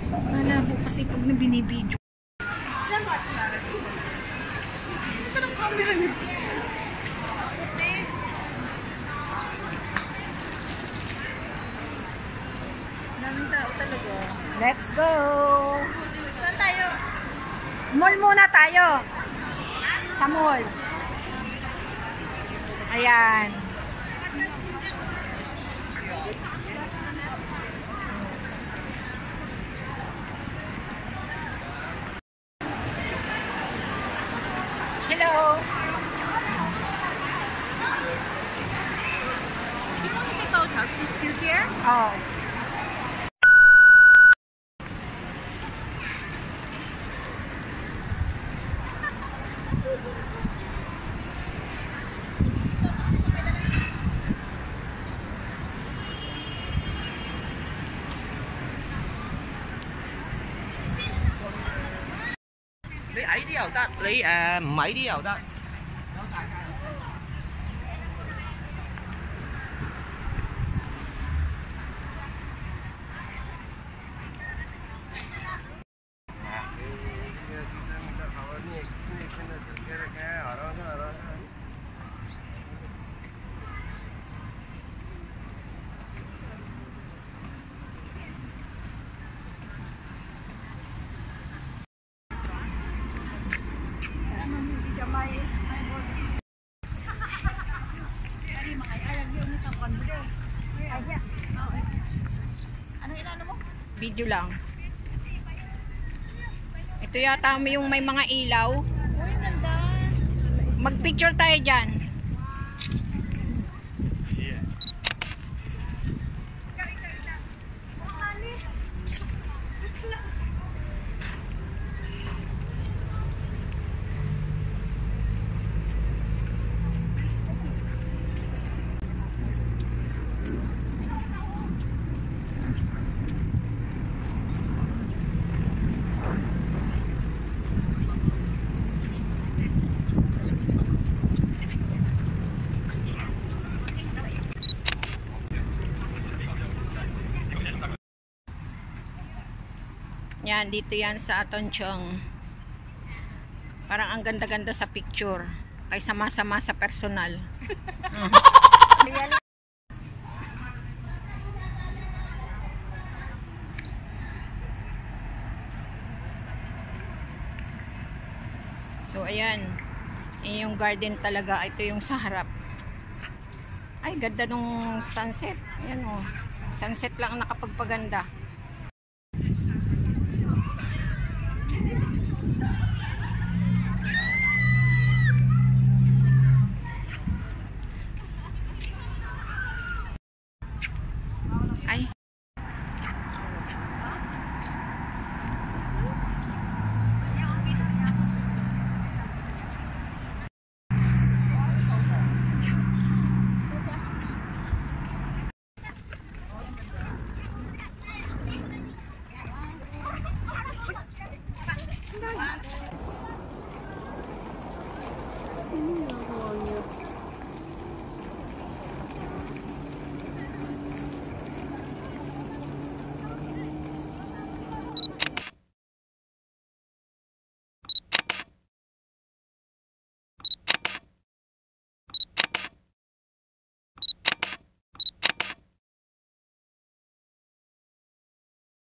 Malabo kasi pag binibidyo. Ito ng camera niya. Daming tao talaga. Let's go! Saan tayo? Mall muna tayo. Sa mall. Ayan. Hello. If you want to take photos, please queue here. Oh. Lấy ấy đi đâu ta, lấy mấy đi đâu ta. Ano inano mo? Video lang. Ito yata yung may mga ilaw. Uy, ganda. Mag-picture tayo dyan. Yan, dito yan sa Atonchong. Parang ang ganda-ganda sa picture. Kaysa sama-sama sa personal. So, ayan. Yung garden talaga. Ito yung sa harap. Ay, ganda nung sunset. Ayan o. Sunset lang ang nakapagpaganda.